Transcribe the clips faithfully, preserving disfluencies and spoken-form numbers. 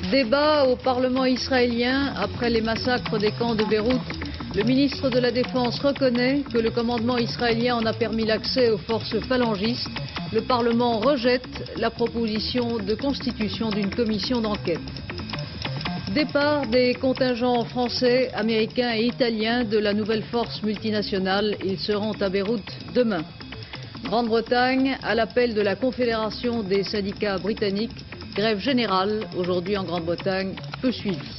Débat au Parlement israélien après les massacres des camps de Beyrouth. Le ministre de la Défense reconnaît que le commandement israélien en a permis l'accès aux forces phalangistes. Le Parlement rejette la proposition de constitution d'une commission d'enquête. Départ des contingents français, américains et italiens de la nouvelle force multinationale. Ils seront à Beyrouth demain. Grande-Bretagne, à l'appel de la Confédération des syndicats britanniques, grève générale aujourd'hui en Grande-Bretagne, peu suivie.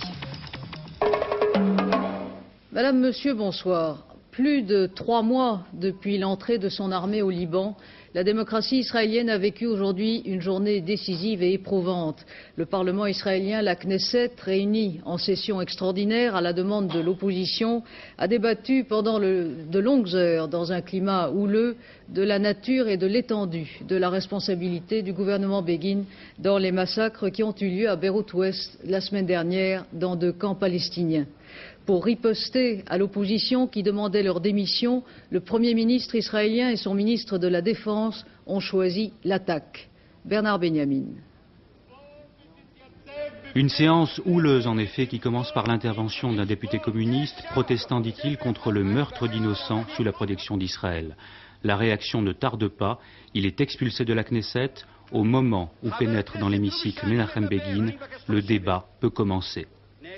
Madame, Monsieur, bonsoir. Plus de trois mois depuis l'entrée de son armée au Liban, la démocratie israélienne a vécu aujourd'hui une journée décisive et éprouvante. Le Parlement israélien, la Knesset, réuni en session extraordinaire à la demande de l'opposition, a débattu pendant le, de longues heures dans un climat houleux de la nature et de l'étendue de la responsabilité du gouvernement Begin dans les massacres qui ont eu lieu à Beyrouth-Ouest la semaine dernière dans deux camps palestiniens. Pour riposter à l'opposition qui demandait leur démission, le Premier ministre israélien et son ministre de la Défense ont choisi l'attaque. Bernard Benyamin. Une séance houleuse en effet qui commence par l'intervention d'un député communiste protestant, dit-il, contre le meurtre d'innocents sous la protection d'Israël. La réaction ne tarde pas, il est expulsé de la Knesset. Au moment où pénètre dans l'hémicycle Menachem Begin, le débat peut commencer.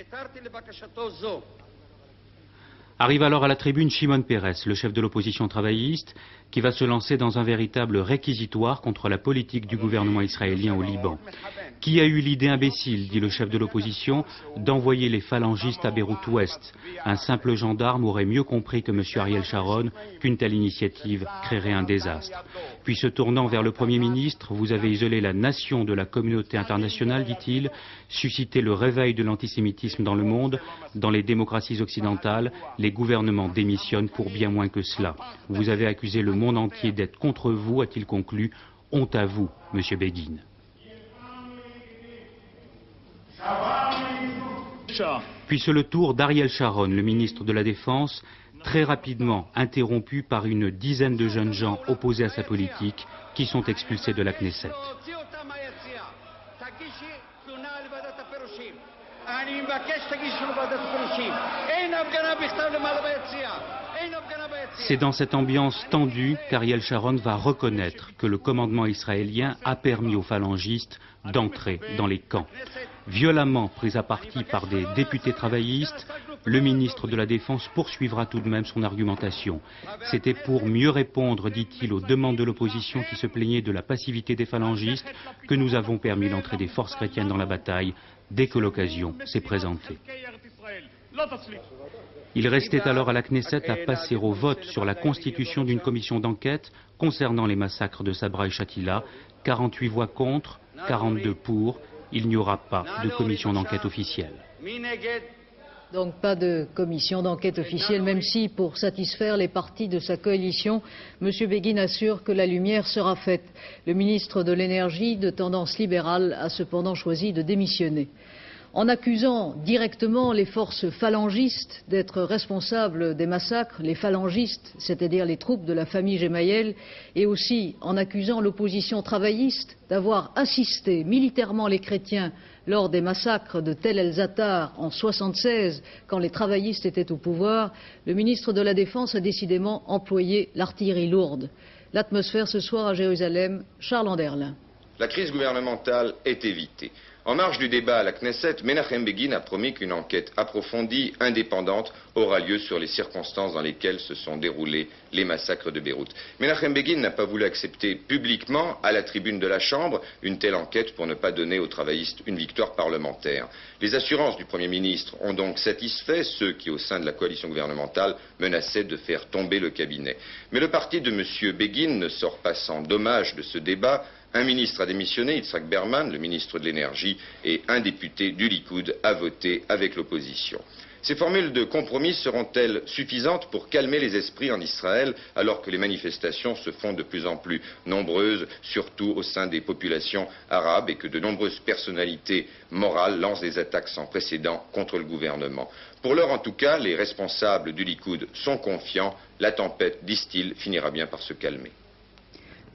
Arrive alors à la tribune Shimon Peres, le chef de l'opposition travailliste, qui va se lancer dans un véritable réquisitoire contre la politique du gouvernement israélien au Liban. Qui a eu l'idée imbécile, dit le chef de l'opposition, d'envoyer les phalangistes à Beyrouth-Ouest? Un simple gendarme aurait mieux compris que M. Ariel Sharon qu'une telle initiative créerait un désastre. Puis se tournant vers le Premier ministre, vous avez isolé la nation de la communauté internationale, dit-il, suscité le réveil de l'antisémitisme dans le monde. Dans les démocraties occidentales, les gouvernements démissionnent pour bien moins que cela. Vous avez accusé le monde entier d'être contre vous, a-t-il conclu. Honte à vous, M. Begin. Puis c'est le tour d'Ariel Sharon, le ministre de la Défense, très rapidement interrompu par une dizaine de jeunes gens opposés à sa politique qui sont expulsés de la Knesset. C'est dans cette ambiance tendue qu'Ariel Sharon va reconnaître que le commandement israélien a permis aux phalangistes d'entrer dans les camps. Violemment pris à partie par des députés travaillistes, le ministre de la Défense poursuivra tout de même son argumentation. C'était pour mieux répondre, dit-il, aux demandes de l'opposition qui se plaignait de la passivité des phalangistes que nous avons permis l'entrée des forces chrétiennes dans la bataille dès que l'occasion s'est présentée. Il restait alors à la Knesset à passer au vote sur la constitution d'une commission d'enquête concernant les massacres de Sabra et Shatila. quarante-huit voix contre, quarante-deux pour. Il n'y aura pas de commission d'enquête officielle. Donc pas de commission d'enquête officielle, même si, pour satisfaire les partis de sa coalition, M. Begin assure que la lumière sera faite. Le ministre de l'Énergie, de tendance libérale, a cependant choisi de démissionner. En accusant directement les forces phalangistes d'être responsables des massacres, les phalangistes, c'est-à-dire les troupes de la famille Gemayel, et aussi en accusant l'opposition travailliste d'avoir assisté militairement les chrétiens lors des massacres de Tel el-Zatar en soixante-seize, quand les travaillistes étaient au pouvoir, le ministre de la Défense a décidément employé l'artillerie lourde. L'atmosphère ce soir à Jérusalem, Charles Anderlin. La crise gouvernementale est évitée. En marge du débat à la Knesset, Menachem Begin a promis qu'une enquête approfondie, indépendante, aura lieu sur les circonstances dans lesquelles se sont déroulés les massacres de Beyrouth. Menachem Begin n'a pas voulu accepter publiquement, à la tribune de la Chambre, une telle enquête pour ne pas donner aux travaillistes une victoire parlementaire. Les assurances du Premier ministre ont donc satisfait ceux qui, au sein de la coalition gouvernementale, menaçaient de faire tomber le cabinet. Mais le parti de M. Begin ne sort pas sans dommage de ce débat. Un ministre a démissionné, Yitzhak Berman, le ministre de l'Énergie, et un député du Likoud a voté avec l'opposition. Ces formules de compromis seront-elles suffisantes pour calmer les esprits en Israël alors que les manifestations se font de plus en plus nombreuses, surtout au sein des populations arabes, et que de nombreuses personnalités morales lancent des attaques sans précédent contre le gouvernement? Pour l'heure en tout cas, les responsables du Likoud sont confiants. La tempête, disent-ils, finira bien par se calmer.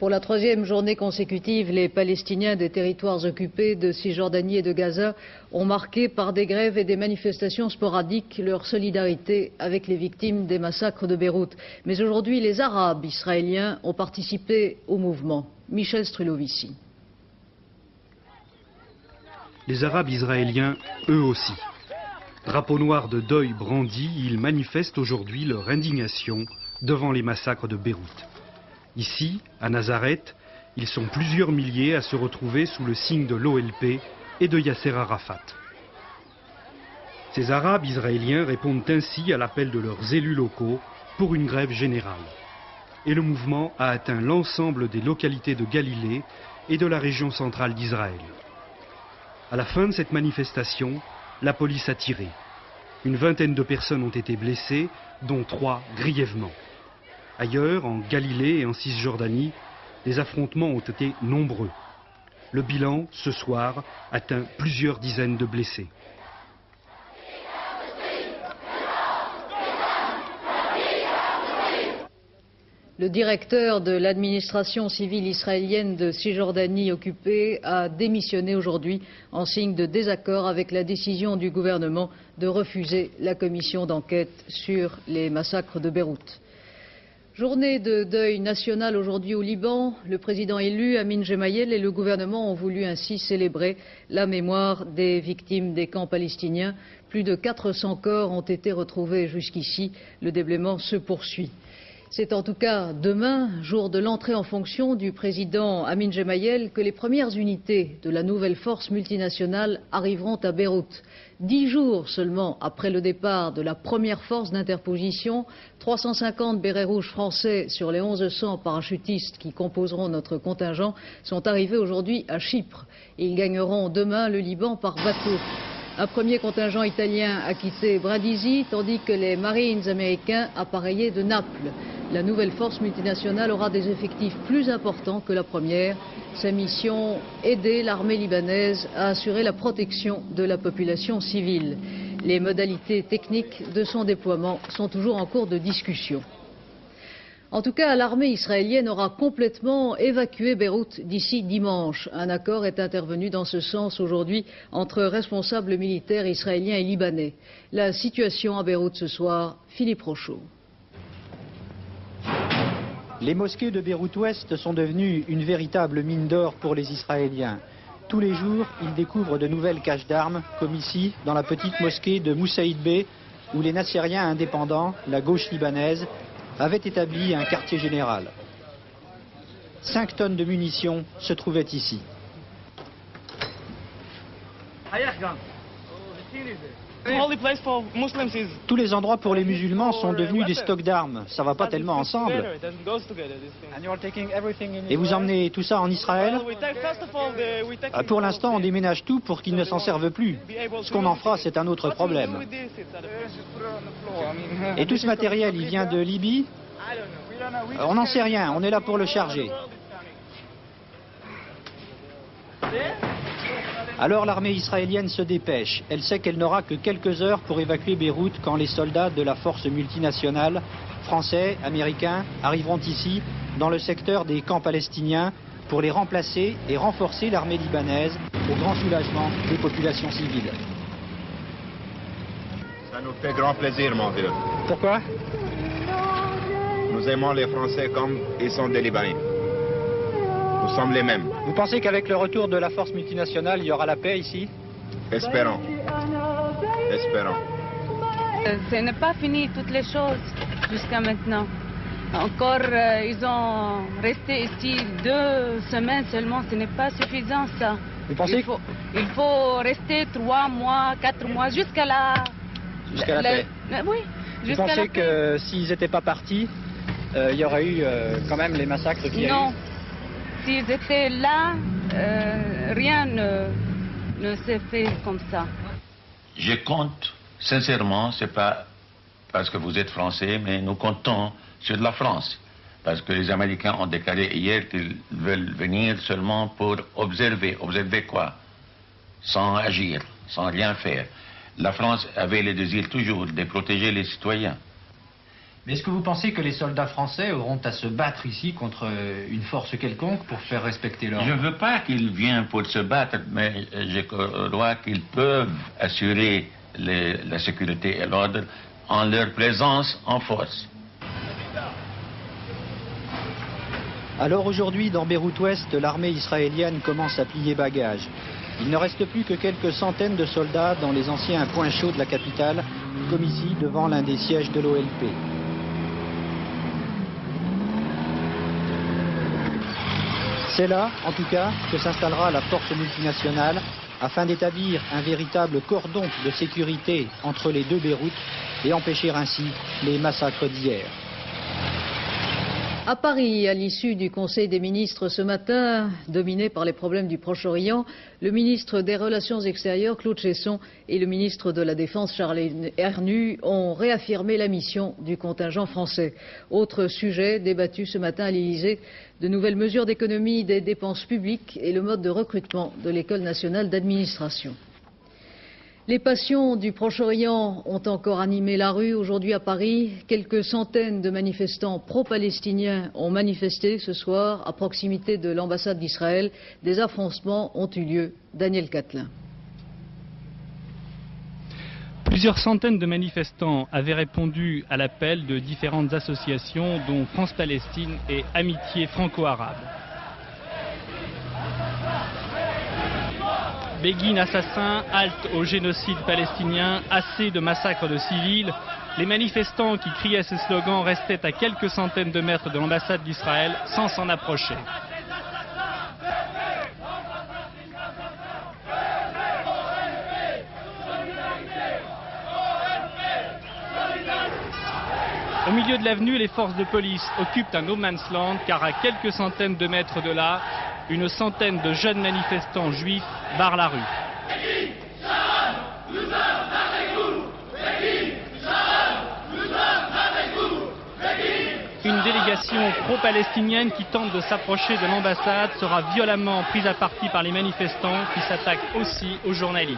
Pour la troisième journée consécutive, les Palestiniens des territoires occupés de Cisjordanie et de Gaza ont marqué par des grèves et des manifestations sporadiques leur solidarité avec les victimes des massacres de Beyrouth. Mais aujourd'hui, les Arabes israéliens ont participé au mouvement. Michel Strulovici. Les Arabes israéliens, eux aussi. Drapeau noir de deuil brandi, ils manifestent aujourd'hui leur indignation devant les massacres de Beyrouth. Ici, à Nazareth, ils sont plusieurs milliers à se retrouver sous le signe de l'O L P et de Yasser Arafat. Ces Arabes israéliens répondent ainsi à l'appel de leurs élus locaux pour une grève générale. Et le mouvement a atteint l'ensemble des localités de Galilée et de la région centrale d'Israël. À la fin de cette manifestation, la police a tiré. Une vingtaine de personnes ont été blessées, dont trois grièvement. Ailleurs, en Galilée et en Cisjordanie, les affrontements ont été nombreux. Le bilan, ce soir, atteint plusieurs dizaines de blessés. Le directeur de l'administration civile israélienne de Cisjordanie occupée a démissionné aujourd'hui en signe de désaccord avec la décision du gouvernement de refuser la commission d'enquête sur les massacres de Beyrouth. Journée de deuil national aujourd'hui au Liban. Le président élu, Amin Gemayel, et le gouvernement ont voulu ainsi célébrer la mémoire des victimes des camps palestiniens. Plus de quatre cents corps ont été retrouvés jusqu'ici. Le déblaiement se poursuit. C'est en tout cas demain, jour de l'entrée en fonction du président Amin Gemayel, que les premières unités de la nouvelle force multinationale arriveront à Beyrouth. Dix jours seulement après le départ de la première force d'interposition, trois cent cinquante bérets rouges français sur les onze cents parachutistes qui composeront notre contingent sont arrivés aujourd'hui à Chypre. Et ils gagneront demain le Liban par bateau. Un premier contingent italien a quitté Brindisi, tandis que les Marines américains appareillaient de Naples. La nouvelle force multinationale aura des effectifs plus importants que la première. Sa mission, aider l'armée libanaise à assurer la protection de la population civile. Les modalités techniques de son déploiement sont toujours en cours de discussion. En tout cas, l'armée israélienne aura complètement évacué Beyrouth d'ici dimanche. Un accord est intervenu dans ce sens aujourd'hui entre responsables militaires israéliens et libanais. La situation à Beyrouth ce soir, Philippe Rochaud. Les mosquées de Beyrouth-Ouest sont devenues une véritable mine d'or pour les Israéliens. Tous les jours, ils découvrent de nouvelles caches d'armes, comme ici, dans la petite mosquée de Moussaïd Bey, où les Nassériens indépendants, la gauche libanaise, avaient établi un quartier général. Cinq tonnes de munitions se trouvaient ici. Tous les endroits pour les musulmans sont devenus des stocks d'armes. Ça va pas tellement ensemble. Et vous emmenez tout ça en Israël? Pour l'instant, on déménage tout pour qu'ils ne s'en servent plus. Ce qu'on en fera, c'est un autre problème. Et tout ce matériel, il vient de Libye? On n'en sait rien, on est là pour le charger. Alors l'armée israélienne se dépêche. Elle sait qu'elle n'aura que quelques heures pour évacuer Beyrouth quand les soldats de la force multinationale, français, américains, arriveront ici, dans le secteur des camps palestiniens, pour les remplacer et renforcer l'armée libanaise au grand soulagement des populations civiles. Ça nous fait grand plaisir, mon vieux. Pourquoi? Nous aimons les Français comme ils sont des Libanais. Nous sommes les mêmes. Vous pensez qu'avec le retour de la force multinationale, il y aura la paix ici? Espérons. Espérons. Ce n'est pas fini toutes les choses jusqu'à maintenant. Encore, euh, ils ont resté ici deux semaines seulement. Ce n'est pas suffisant, ça. Vous pensez il faut, il faut rester trois mois, quatre mois, jusqu'à la... Jusqu'à la, la paix? La, oui. Vous pensez que s'ils n'étaient pas partis, euh, il y aurait eu euh, quand même les massacres qu'il y a eu? Non. S'ils étaient là, euh, rien ne, ne s'est fait comme ça. Je compte, sincèrement, c'est pas parce que vous êtes français, mais nous comptons sur la France. Parce que les Américains ont déclaré hier qu'ils veulent venir seulement pour observer. Observer quoi? Sans agir, sans rien faire. La France avait le désir toujours de protéger les citoyens. Mais est-ce que vous pensez que les soldats français auront à se battre ici contre une force quelconque pour faire respecter l'ordre? Je ne veux pas qu'ils viennent pour se battre, mais je crois qu'ils peuvent assurer les, la sécurité et l'ordre en leur présence en force. Alors aujourd'hui, dans Beyrouth-Ouest, l'armée israélienne commence à plier bagages. Il ne reste plus que quelques centaines de soldats dans les anciens points chauds de la capitale, comme ici devant l'un des sièges de l'O L P. C'est là, en tout cas, que s'installera la force multinationale afin d'établir un véritable cordon de sécurité entre les deux Beyrouth et empêcher ainsi les massacres d'hier. À Paris, à l'issue du Conseil des ministres ce matin, dominé par les problèmes du Proche-Orient, le ministre des Relations extérieures, Claude Cheysson, et le ministre de la Défense, Charles Hernu, ont réaffirmé la mission du contingent français. Autre sujet débattu ce matin à l'Élysée, de nouvelles mesures d'économie des dépenses publiques et le mode de recrutement de l'École nationale d'administration. Les passions du Proche-Orient ont encore animé la rue aujourd'hui à Paris. Quelques centaines de manifestants pro-palestiniens ont manifesté ce soir à proximité de l'ambassade d'Israël. Des affrontements ont eu lieu. Daniel Catlin. Plusieurs centaines de manifestants avaient répondu à l'appel de différentes associations dont France-Palestine et Amitié franco-arabe. Begin assassin, halte au génocide palestinien, assez de massacres de civils. Les manifestants qui criaient ces slogans restaient à quelques centaines de mètres de l'ambassade d'Israël sans s'en approcher. Au milieu de l'avenue, les forces de police occupent un no man's land car à quelques centaines de mètres de là, une centaine de jeunes manifestants juifs barrent la rue. Une délégation pro-palestinienne qui tente de s'approcher de l'ambassade sera violemment prise à partie par les manifestants qui s'attaquent aussi aux journalistes.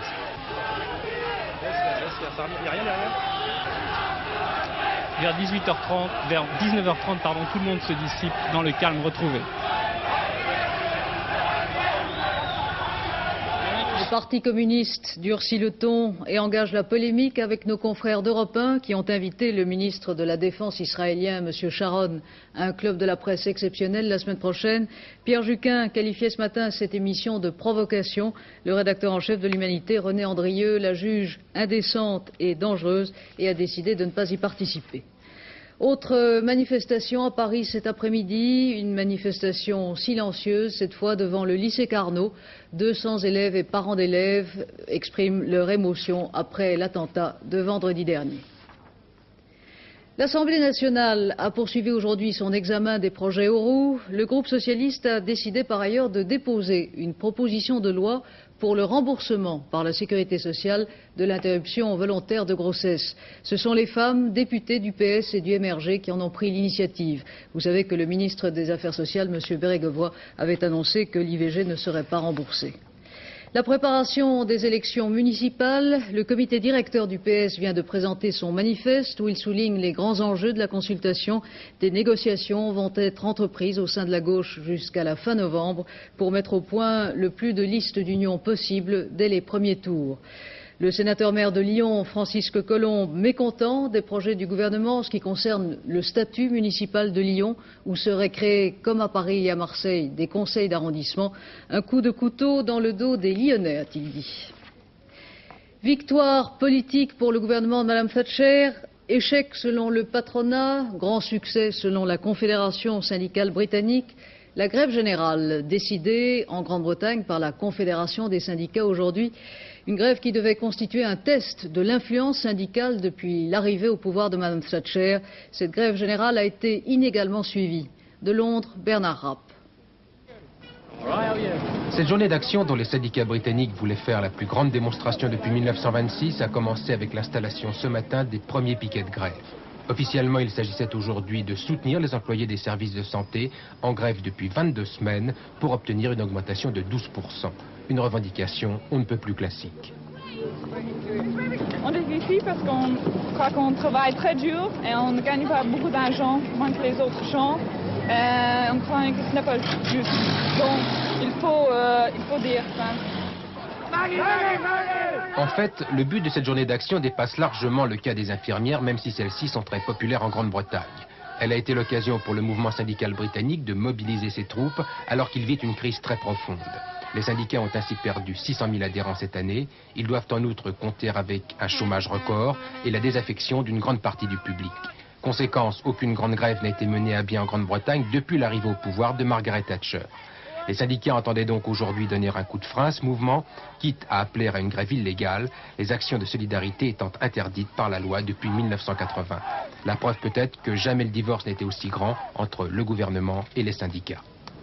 Vers dix-huit heures trente, vers dix-neuf heures trente, pardon, tout le monde se dissipe dans le calme retrouvé. Le Parti communiste durcit le ton et engage la polémique avec nos confrères d'Europe un qui ont invité le ministre de la Défense israélien, M. Sharon, à un club de la presse exceptionnel la semaine prochaine. Pierre Juquin qualifiait ce matin cette émission de provocation. Le rédacteur en chef de l'Humanité, René Andrieux, la juge indécente et dangereuse et a décidé de ne pas y participer. Autre manifestation à Paris cet après-midi, une manifestation silencieuse, cette fois devant le lycée Carnot. deux cents élèves et parents d'élèves expriment leur émotion après l'attentat de vendredi dernier. L'Assemblée nationale a poursuivi aujourd'hui son examen des projets Auroux. Le groupe socialiste a décidé par ailleurs de déposer une proposition de loi pour le remboursement par la sécurité sociale de l'interruption volontaire de grossesse. Ce sont les femmes députées du P S et du M R G qui en ont pris l'initiative. Vous savez que le ministre des Affaires sociales, M. Bérégovoy, avait annoncé que l'I V G ne serait pas remboursée. La préparation des élections municipales, le comité directeur du P S vient de présenter son manifeste où il souligne les grands enjeux de la consultation. Des négociations vont être entreprises au sein de la gauche jusqu'à la fin novembre pour mettre au point le plus de listes d'union possible dès les premiers tours. Le sénateur maire de Lyon, Francisque Colombe, mécontent des projets du gouvernement en ce qui concerne le statut municipal de Lyon, où seraient créés, comme à Paris et à Marseille, des conseils d'arrondissement. Un coup de couteau dans le dos des Lyonnais, a-t-il dit. Victoire politique pour le gouvernement de Mme Thatcher, échec selon le patronat, grand succès selon la Confédération syndicale britannique. La grève générale décidée en Grande-Bretagne par la Confédération des syndicats aujourd'hui, une grève qui devait constituer un test de l'influence syndicale depuis l'arrivée au pouvoir de Mme Thatcher. Cette grève générale a été inégalement suivie. De Londres, Bernard Rapp. Cette journée d'action dont les syndicats britanniques voulaient faire la plus grande démonstration depuis mille neuf cent vingt-six a commencé avec l'installation ce matin des premiers piquets de grève. Officiellement, il s'agissait aujourd'hui de soutenir les employés des services de santé en grève depuis vingt-deux semaines pour obtenir une augmentation de douze pour cent. Une revendication on ne peut plus classique. On est ici parce qu'on croit qu'on travaille très dur et on ne gagne pas beaucoup d'argent, moins que les autres gens. Euh, on croit que ce n'est pas juste. Donc, il faut, euh, il faut dire ça. En fait, le but de cette journée d'action dépasse largement le cas des infirmières, même si celles-ci sont très populaires en Grande-Bretagne. Elle a été l'occasion pour le mouvement syndical britannique de mobiliser ses troupes alors qu'il vit une crise très profonde. Les syndicats ont ainsi perdu six cent mille adhérents cette année. Ils doivent en outre compter avec un chômage record et la désaffection d'une grande partie du public. Conséquence, aucune grande grève n'a été menée à bien en Grande-Bretagne depuis l'arrivée au pouvoir de Margaret Thatcher. Les syndicats entendaient donc aujourd'hui donner un coup de frein à ce mouvement, quitte à appeler à une grève illégale, les actions de solidarité étant interdites par la loi depuis mille neuf cent quatre-vingts. La preuve peut-être que jamais le divorce n'était aussi grand entre le gouvernement et les syndicats.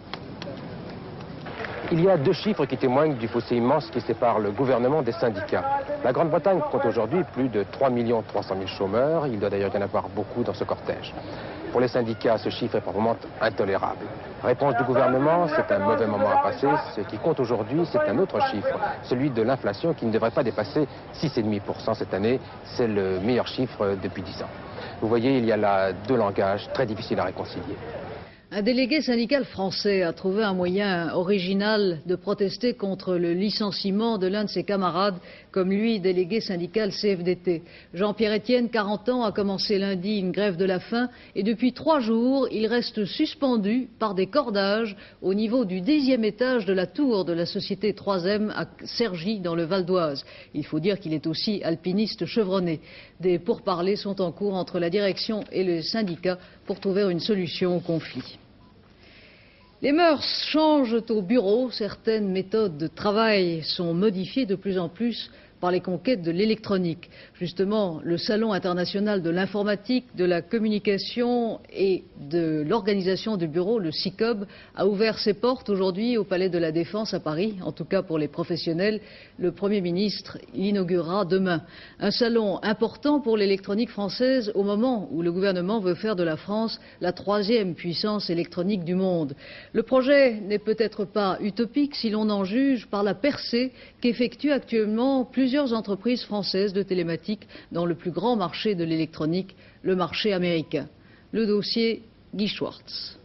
Il y a deux chiffres qui témoignent du fossé immense qui sépare le gouvernement des syndicats. La Grande-Bretagne compte aujourd'hui plus de trois millions trois cent mille chômeurs. Il doit d'ailleurs y en avoir beaucoup dans ce cortège. Pour les syndicats, ce chiffre est probablement intolérable. Réponse du gouvernement, c'est un mauvais moment à passer. Ce qui compte aujourd'hui, c'est un autre chiffre, celui de l'inflation qui ne devrait pas dépasser six virgule cinq pour cent cette année. C'est le meilleur chiffre depuis dix ans. Vous voyez, il y a là deux langages très difficiles à réconcilier. Un délégué syndical français a trouvé un moyen original de protester contre le licenciement de l'un de ses camarades, comme lui, délégué syndical C F D T. Jean-Pierre Etienne, quarante ans, a commencé lundi une grève de la faim et depuis trois jours, il reste suspendu par des cordages au niveau du dixième étage de la tour de la société trois M à Cergy, dans le Val d'Oise. Il faut dire qu'il est aussi alpiniste chevronné. Des pourparlers sont en cours entre la direction et le syndicat pour trouver une solution au conflit. Les mœurs changent au bureau, certaines méthodes de travail sont modifiées de plus en plus par les conquêtes de l'électronique. Justement, le Salon international de l'informatique, de la communication et de l'organisation du bureau, le C I C O B, a ouvert ses portes aujourd'hui au Palais de la Défense à Paris, en tout cas pour les professionnels. Le Premier ministre l'inaugurera demain. Un salon important pour l'électronique française au moment où le gouvernement veut faire de la France la troisième puissance électronique du monde. Le projet n'est peut-être pas utopique si l'on en juge par la percée qu'effectuent actuellement plusieurs entreprises françaises de télématique dans le plus grand marché de l'électronique, le marché américain. Le dossier, Guy Schwartz.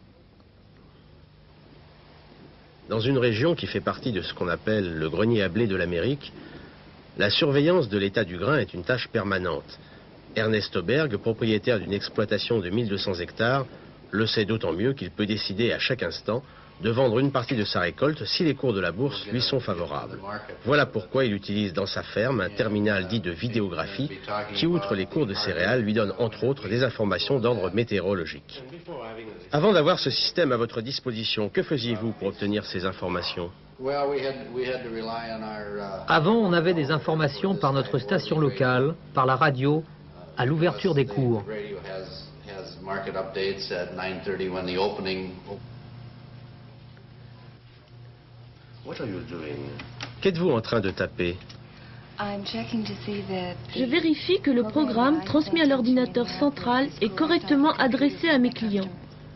Dans une région qui fait partie de ce qu'on appelle le grenier à blé de l'Amérique, la surveillance de l'état du grain est une tâche permanente. Ernest Auberg, propriétaire d'une exploitation de mille deux cents hectares, le sait d'autant mieux qu'il peut décider à chaque instant de vendre une partie de sa récolte si les cours de la bourse lui sont favorables. Voilà pourquoi il utilise dans sa ferme un terminal dit de vidéographie qui, outre les cours de céréales, lui donne entre autres des informations d'ordre météorologique. Avant d'avoir ce système à votre disposition, que faisiez-vous pour obtenir ces informations ? Avant, on avait des informations par notre station locale, par la radio, à l'ouverture des cours. Qu'êtes-vous en train de taper ? Je vérifie que le programme transmis à l'ordinateur central est correctement adressé à mes clients.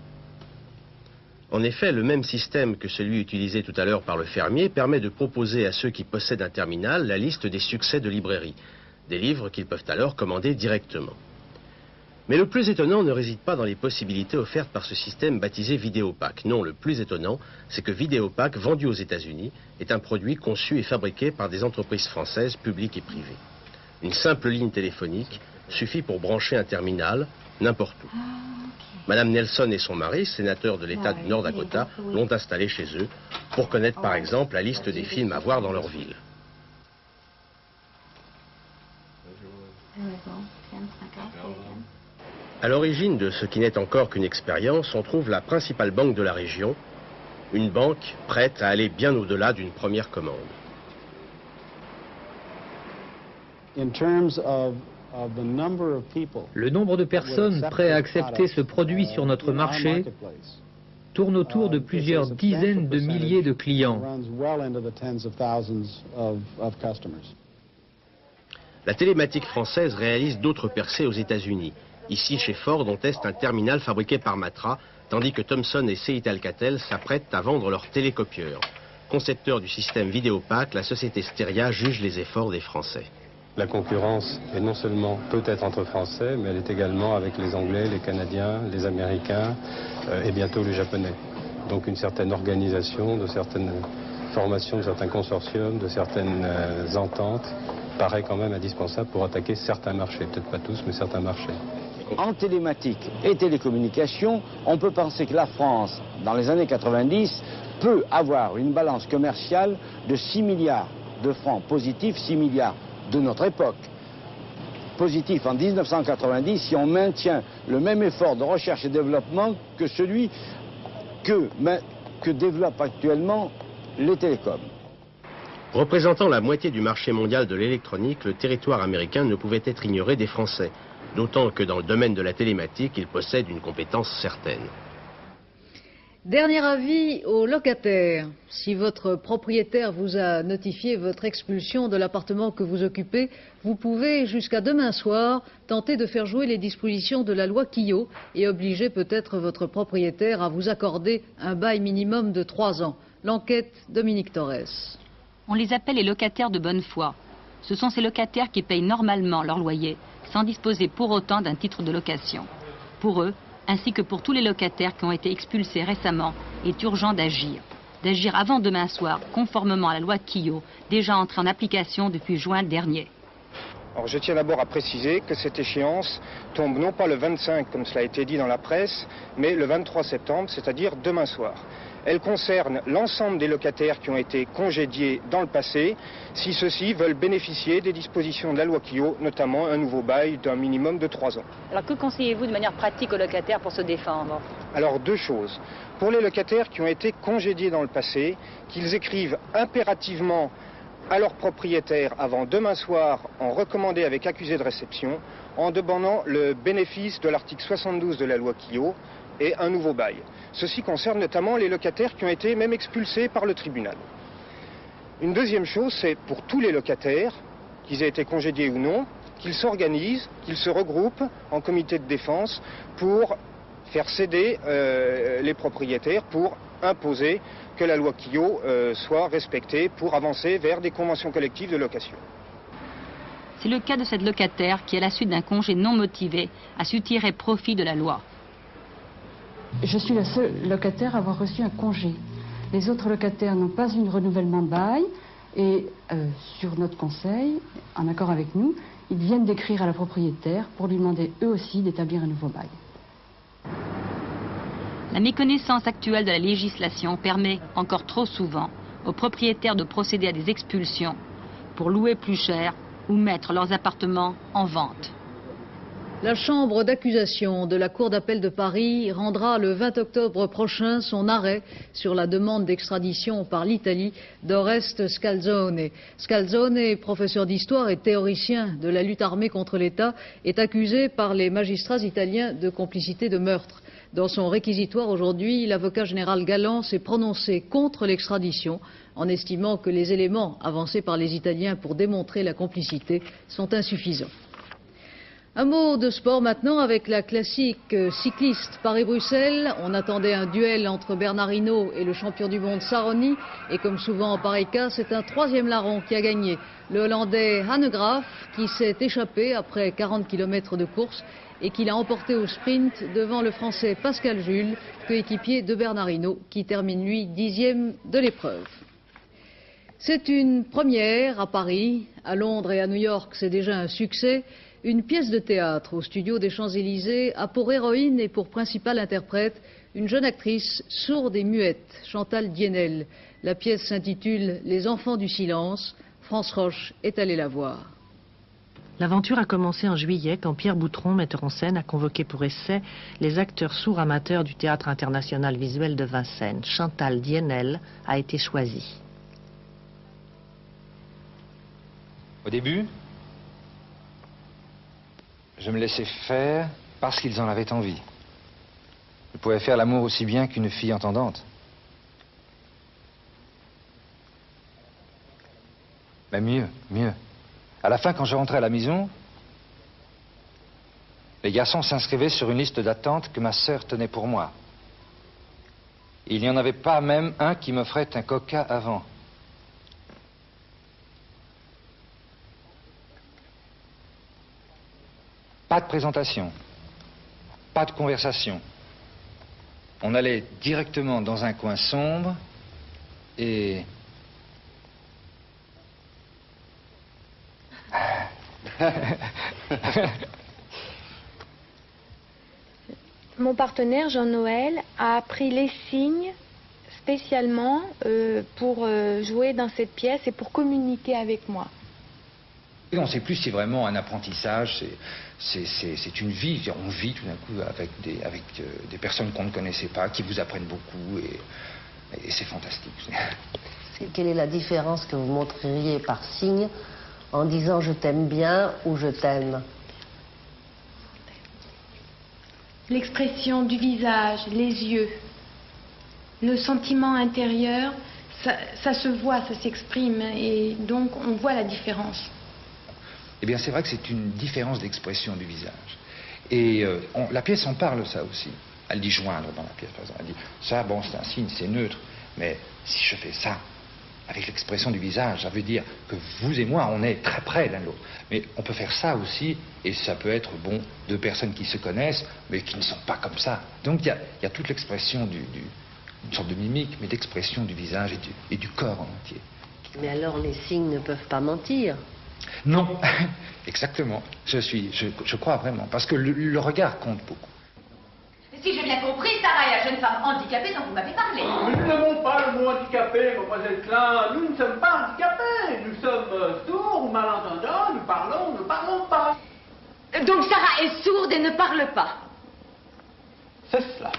En effet, le même système que celui utilisé tout à l'heure par le fermier permet de proposer à ceux qui possèdent un terminal la liste des succès de librairie, des livres qu'ils peuvent alors commander directement. Mais le plus étonnant ne réside pas dans les possibilités offertes par ce système baptisé Vidéopack. Non, le plus étonnant, c'est que Vidéopack, vendu aux États-Unis, est un produit conçu et fabriqué par des entreprises françaises, publiques et privées. Une simple ligne téléphonique suffit pour brancher un terminal n'importe où. Madame Nelson et son mari, sénateur de l'État du Nord Dakota, l'ont installé chez eux pour connaître par exemple la liste des films à voir dans leur ville. À l'origine de ce qui n'est encore qu'une expérience, on trouve la principale banque de la région, une banque prête à aller bien au-delà d'une première commande. Le nombre de personnes prêtes à accepter ce produit sur notre marché tourne autour de plusieurs dizaines de milliers de clients. La télématique française réalise d'autres percées aux États-Unis. Ici, chez Ford, on teste un terminal fabriqué par Matra, tandis que Thomson et C I T Alcatel s'apprêtent à vendre leur télécopieur. Concepteur du système Vidéopack, la société Steria juge les efforts des Français. La concurrence est non seulement peut-être entre Français, mais elle est également avec les Anglais, les Canadiens, les Américains euh, et bientôt les Japonais. Donc une certaine organisation, de certaines formations, de certains consortiums, de certaines euh, ententes paraît quand même indispensable pour attaquer certains marchés. Peut-être pas tous, mais certains marchés. En télématique et télécommunications, on peut penser que la France, dans les années quatre-vingt-dix, peut avoir une balance commerciale de six milliards de francs positifs, six milliards de notre époque. Positif en mille neuf cent quatre-vingt-dix si on maintient le même effort de recherche et développement que celui que, que développent actuellement les télécoms. Représentant la moitié du marché mondial de l'électronique, le territoire américain ne pouvait être ignoré des Français, d'autant que dans le domaine de la télématique, il possède une compétence certaine. Dernier avis aux locataires. Si votre propriétaire vous a notifié votre expulsion de l'appartement que vous occupez, vous pouvez, jusqu'à demain soir, tenter de faire jouer les dispositions de la loi Quillot et obliger peut-être votre propriétaire à vous accorder un bail minimum de trois ans. L'enquête, Dominique Torres. On les appelle les locataires de bonne foi. Ce sont ces locataires qui payent normalement leur loyer, sans disposer pour autant d'un titre de location. Pour eux, ainsi que pour tous les locataires qui ont été expulsés récemment, il est urgent d'agir. D'agir avant demain soir, conformément à la loi Quillot, déjà entrée en application depuis juin dernier. Alors, je tiens d'abord à préciser que cette échéance tombe non pas le vingt-cinq, comme cela a été dit dans la presse, mais le vingt-trois septembre, c'est-à-dire demain soir. Elle concerne l'ensemble des locataires qui ont été congédiés dans le passé, si ceux-ci veulent bénéficier des dispositions de la loi Quillot, notamment un nouveau bail d'un minimum de trois ans. Alors que conseillez-vous de manière pratique aux locataires pour se défendre? Alors deux choses. Pour les locataires qui ont été congédiés dans le passé, qu'ils écrivent impérativement à leur propriétaire avant demain soir en recommandé avec accusé de réception, en demandant le bénéfice de l'article soixante-douze de la loi Quillot et un nouveau bail. Ceci concerne notamment les locataires qui ont été même expulsés par le tribunal. Une deuxième chose, c'est pour tous les locataires, qu'ils aient été congédiés ou non, qu'ils s'organisent, qu'ils se regroupent en comité de défense pour faire céder euh, les propriétaires, pour imposer que la loi Quillot euh, soit respectée, pour avancer vers des conventions collectives de location. C'est le cas de cette locataire qui, à la suite d'un congé non motivé, a su tirer profit de la loi. Je suis la seule locataire à avoir reçu un congé. Les autres locataires n'ont pas eu de renouvellement de bail et euh, sur notre conseil, en accord avec nous, ils viennent d'écrire à la propriétaire pour lui demander eux aussi d'établir un nouveau bail. La méconnaissance actuelle de la législation permet, encore trop souvent, aux propriétaires de procéder à des expulsions pour louer plus cher ou mettre leurs appartements en vente. La chambre d'accusation de la Cour d'appel de Paris rendra le vingt octobre prochain son arrêt sur la demande d'extradition par l'Italie d'Oreste Scalzone. Scalzone, professeur d'histoire et théoricien de la lutte armée contre l'État, est accusé par les magistrats italiens de complicité de meurtre. Dans son réquisitoire aujourd'hui, l'avocat général Galland s'est prononcé contre l'extradition en estimant que les éléments avancés par les Italiens pour démontrer la complicité sont insuffisants. Un mot de sport maintenant avec la classique cycliste Paris-Bruxelles. On attendait un duel entre Bernard Hinault et le champion du monde Saroni. Et comme souvent en pareil cas, c'est un troisième larron qui a gagné. Le Hollandais Hanegraaff qui s'est échappé après quarante kilomètres de course et qui l'a emporté au sprint devant le Français Pascal Jules, coéquipier de Bernard Hinault, qui termine lui dixième de l'épreuve. C'est une première à Paris, à Londres et à New York, c'est déjà un succès. Une pièce de théâtre au studio des Champs-Élysées a pour héroïne et pour principale interprète une jeune actrice sourde et muette, Chantal Dienel. La pièce s'intitule « Les enfants du silence ». France Roche est allée la voir. L'aventure a commencé en juillet quand Pierre Boutron, metteur en scène, a convoqué pour essai les acteurs sourds amateurs du Théâtre international visuel de Vincennes. Chantal Dienel a été choisie. Au début, je me laissais faire parce qu'ils en avaient envie. Je pouvais faire l'amour aussi bien qu'une fille entendante. Mais mieux, mieux. À la fin, quand je rentrais à la maison, les garçons s'inscrivaient sur une liste d'attente que ma sœur tenait pour moi. Il n'y en avait pas même un qui m'offrait un coca avant. Pas de présentation, pas de conversation. On allait directement dans un coin sombre et... Mon partenaire, Jean-Noël, a appris les signes spécialement euh, pour euh, jouer dans cette pièce et pour communiquer avec moi. Et on ne sait plus si c'est vraiment un apprentissage, c'est une vie. On vit tout d'un coup avec des, avec, euh, des personnes qu'on ne connaissait pas, qui vous apprennent beaucoup et, et c'est fantastique. Quelle est la différence que vous montreriez par signe en disant je t'aime bien ou je t'aime? L'expression du visage, les yeux, le sentiment intérieur, ça, ça se voit, ça s'exprime et donc on voit la différence. Eh bien c'est vrai que c'est une différence d'expression du visage. Et euh, on, la pièce en parle ça aussi. Elle dit joindre dans la pièce par exemple. Elle dit ça bon c'est un signe, c'est neutre, mais si je fais ça, avec l'expression du visage, ça veut dire que vous et moi, on est très près l'un de l'autre. Mais on peut faire ça aussi, et ça peut être, bon, deux personnes qui se connaissent, mais qui ne sont pas comme ça. Donc il y a, y a toute l'expression, du, du, une sorte de mimique, mais d'expression du visage et du, et du corps en entier. Mais alors les signes ne peuvent pas mentir? Non, exactement. Je, suis, je, je crois vraiment, parce que le, le regard compte beaucoup. Si j'ai bien compris, Sarah est la jeune femme handicapée dont vous m'avez parlé. Nous n'avons pas le mot handicapé, mademoiselle Klein. Nous ne sommes pas handicapés. Nous sommes euh, sourds ou malentendants. Nous parlons, nous ne parlons pas. Donc Sarah est sourde et ne parle pas. C'est cela.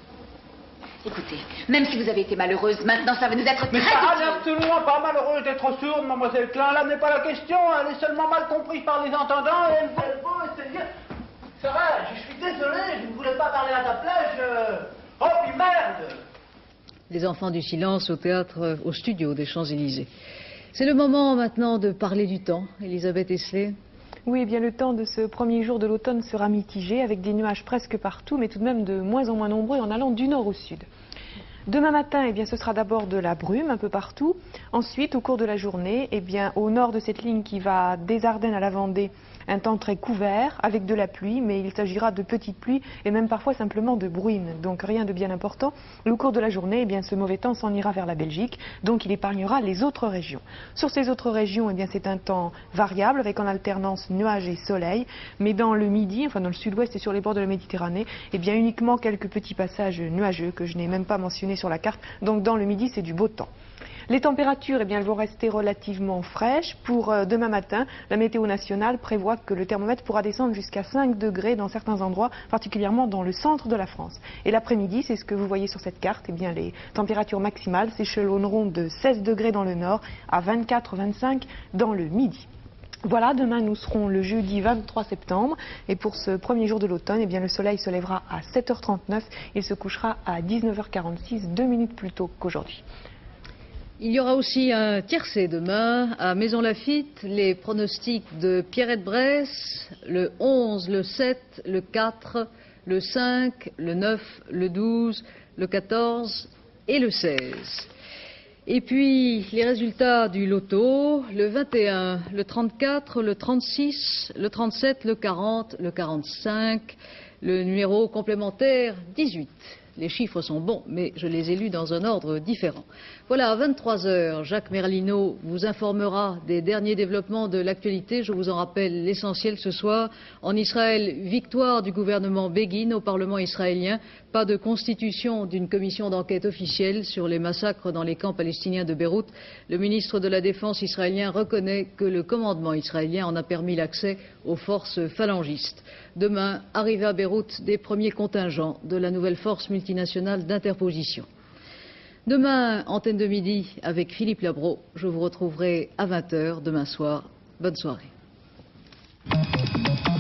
Écoutez, même si vous avez été malheureuse, maintenant ça va nous être Mais très Sarah utile. n'est absolument pas malheureuse d'être sourde, mademoiselle Klein. Là n'est pas la question. Elle est seulement mal comprise par les entendants et elle veut essayer... Sarah, je suis désolé, je ne voulais pas parler à ta place, je... Oh, puis merde! Les enfants du silence au théâtre, au studio des Champs-Élysées. C'est le moment maintenant de parler du temps. Elisabeth Esley. Oui, eh bien le temps de ce premier jour de l'automne sera mitigé, avec des nuages presque partout, mais tout de même de moins en moins nombreux en allant du nord au sud. Demain matin, eh bien, ce sera d'abord de la brume un peu partout. Ensuite, au cours de la journée, eh bien, au nord de cette ligne qui va des Ardennes à la Vendée, un temps très couvert avec de la pluie, mais il s'agira de petites pluies et même parfois simplement de bruine, donc rien de bien important. Au cours de la journée, eh bien, ce mauvais temps s'en ira vers la Belgique, donc il épargnera les autres régions. Sur ces autres régions, eh bien, c'est un temps variable avec en alternance nuages et soleil, mais dans le midi, enfin dans le sud-ouest et sur les bords de la Méditerranée, eh bien, uniquement quelques petits passages nuageux que je n'ai même pas mentionnés sur la carte, donc dans le midi c'est du beau temps. Les températures, eh bien, elles vont rester relativement fraîches. Pour euh, demain matin, la météo nationale prévoit que le thermomètre pourra descendre jusqu'à cinq degrés dans certains endroits, particulièrement dans le centre de la France. Et l'après-midi, c'est ce que vous voyez sur cette carte, eh bien, les températures maximales s'échelonneront de seize degrés dans le nord à vingt-quatre à vingt-cinq dans le midi. Voilà, demain nous serons le jeudi vingt-trois septembre et pour ce premier jour de l'automne, eh bien, le soleil se lèvera à sept heures trente-neuf, il se couchera à dix-neuf heures quarante-six, deux minutes plus tôt qu'aujourd'hui. Il y aura aussi un tiercé demain à Maison Lafitte. Les pronostics de Pierrette Bresse, le onze, le sept, le quatre, le cinq, le neuf, le douze, le quatorze et le seize. Et puis les résultats du loto, le vingt et un, le trente-quatre, le trente-six, le trente-sept, le quarante, le quarante-cinq, le numéro complémentaire dix-huit. Les chiffres sont bons, mais je les ai lus dans un ordre différent. Voilà, à vingt-trois heures, Jacques Merlino vous informera des derniers développements de l'actualité. Je vous en rappelle l'essentiel ce soir. En Israël, victoire du gouvernement Begin au Parlement israélien. Pas de constitution d'une commission d'enquête officielle sur les massacres dans les camps palestiniens de Beyrouth. Le ministre de la Défense israélien reconnaît que le commandement israélien en a permis l'accès aux forces phalangistes. Demain, arrivée à Beyrouth des premiers contingents de la nouvelle force multinationale d'interposition. Demain, antenne de midi avec Philippe Labro. Je vous retrouverai à vingt heures demain soir. Bonne soirée.